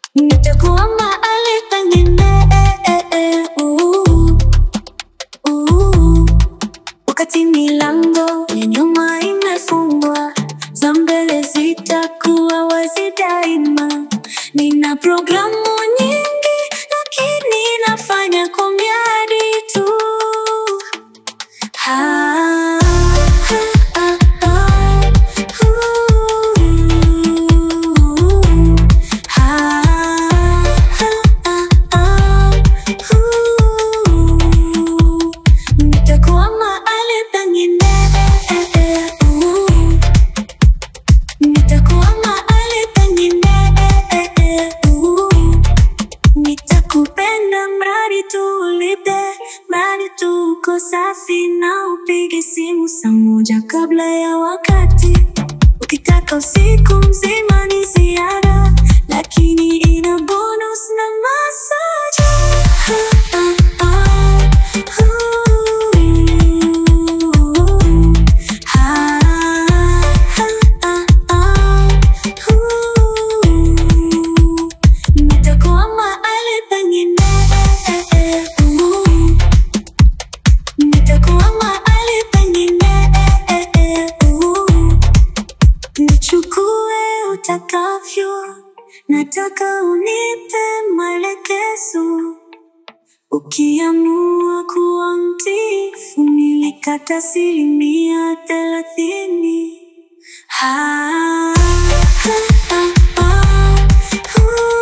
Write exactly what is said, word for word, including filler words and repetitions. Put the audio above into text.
Nitakuwa mahali pengine, wakati milango ya nyuma imefungwa, za mbele zitakuwa wazi daima. Nina programu nyingi lakini nafanya kwa miadi tu. Ha, ha, ha, ha, uh, ha, ha, ha, ha, uh. Nitakuwa mahali pengine, uh. Nitakuwa mahali pengine, uh. Nitakupenda mradi tu ulipe, mradi tu uko safi na upige simu saa moja kabla ya wakati. Ukitaka usiku mzima ni ziada, lakini ina bonus na massage. Ha, ha, ha, uh, ha, ha, ha, ha, uh. Nitakuwa mahali pengine, uh. Nitakuwa mahali pengine, uh. Nichukue utakavyo, nataka unipe maelekezo. Ukiamua kuwa mtiifu, nilikata asilimia thelathini. Ha, ha, ha, ha, uh.